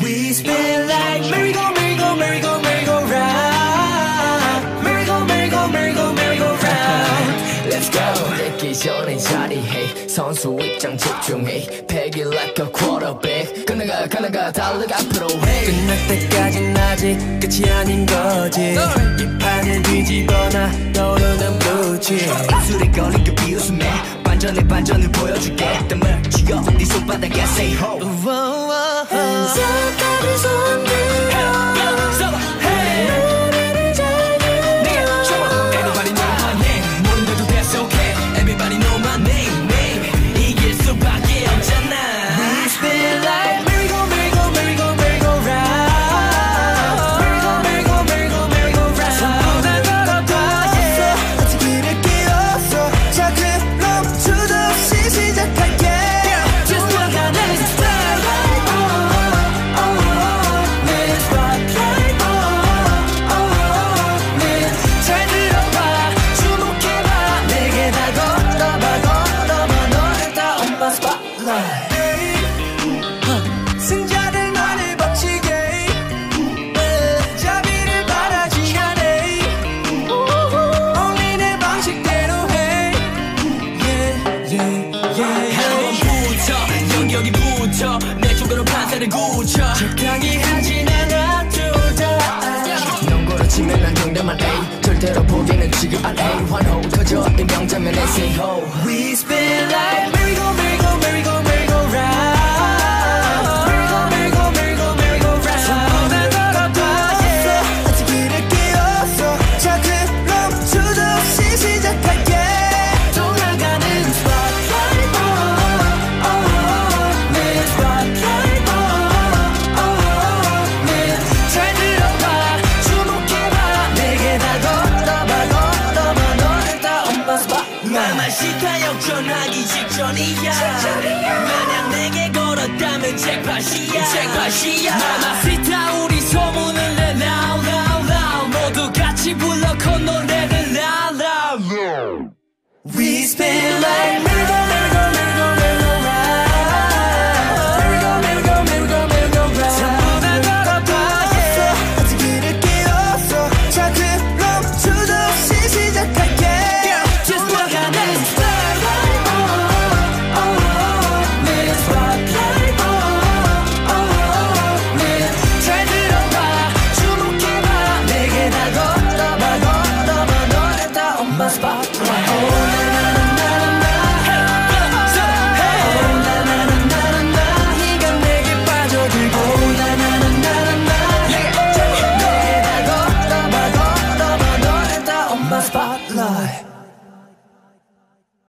We spin like merry-go, merry-go, merry-go, merry-go-round. Merry-go, merry-go, merry-go, merry-go-round. Let's go. 듣기 전에 자리해. 선수 입장 집중해. Peg it like a quarterback. 가나가 달려가 앞으로 해. 끝날 때까진 아직 끝이 아닌 거지. 이 판을 뒤집어놔 떠오르는 blue. 술에 걸린 그 비웃음에 반전을 보여줄게. 땀을 쥐어 네 손바닥에 say ho. Hands up, 다들 손 들어. 노래를 잘 들어. Everybody know my name. 모른데도 that's okay. Everybody know my name. 이길 수밖에 없잖아. We spin like merry-go, merry-go, merry-go, merry-go-round. Merry-go, merry-go, merry-go, merry-go-round. 손보다 더럽다. 아직 길을 길었어. 자 그럼 수도 없이 시작할게. Just 돌아가는 spotlight. 내 spotlight. 잘 들어봐. 주목해봐. 내게 다 걸어봐. 너를 다 on my spotlight. 승자들만을 박치게. 자비를 바라지 않아. Only 내 방식대로 해. 한번 붙어 여기부터 내 쪽으로 판사를 굳혀. 적당히 하진 않아 둘 다. 넌 걸어치면 난 경담한 A. 절대로 포기는 지금 안 해. 환호 터져 이 명장면에 say ho. We spin like merry-go, merry-go, merry-go, merry-go-round. Merry-go, merry-go, merry-go, merry-go-round. 손보다 더럽다. 아직 길을 길었어. 자 그럼 수도 없이 시작할게. 돌아가는 spotlight. 내 spotlight. 잘 들어봐. 주목해봐. 내게 다 걸어봐. 너를 다 on my spotlight. 나만 시타 역전하기 직전이야. 만약 내게 걸었다면 잭팟이야. 나만 시타 우리 소문을 내 loud loud loud. 모두 같이 불러 그 노래를 loud loud. We spin like merry-go, merry-go, merry-go, merry-go-round. Merry-go, merry-go, merry-go, merry-go-round. 손보다 더럽다. 아직 길을 길었어. 자 그럼 수도 없이 시작할게. Just 돌아가는 spotlight. 내 spotlight. 잘 들어봐. 주목해봐. 내게 다 걸어봐. 너를 다 on my spotlight.